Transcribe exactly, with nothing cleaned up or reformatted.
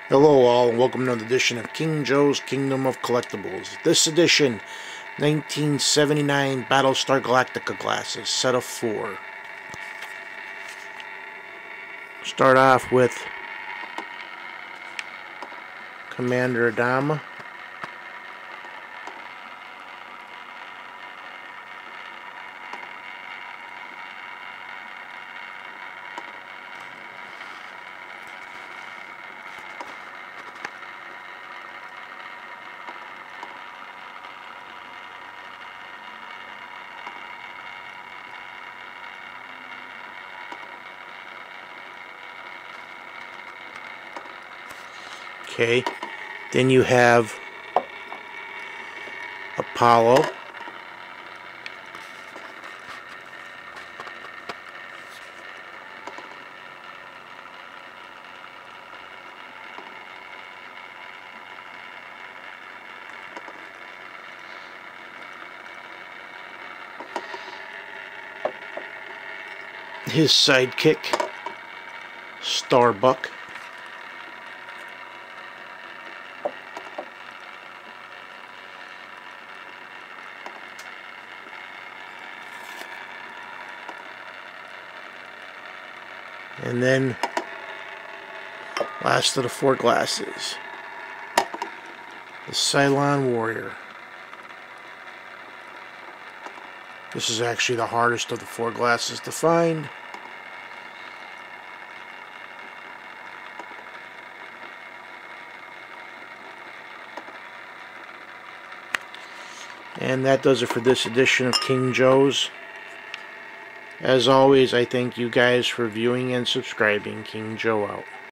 Hello all, and welcome to another edition of King Joe's Kingdom of Collectibles. This edition, nineteen seventy-nine Battlestar Galactica glasses, set of four. Start off with Commander Adama. Okay, then you have Apollo. His sidekick, Starbuck. And then, last of the four glasses, the Cylon warrior. This is actually the hardest of the four glasses to find. And that does it for this edition of King Joe's. As always, I thank you guys for viewing and subscribing. King Joe out.